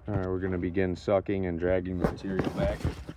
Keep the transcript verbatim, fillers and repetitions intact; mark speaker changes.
Speaker 1: All right, we're gonna begin sucking and dragging the material back.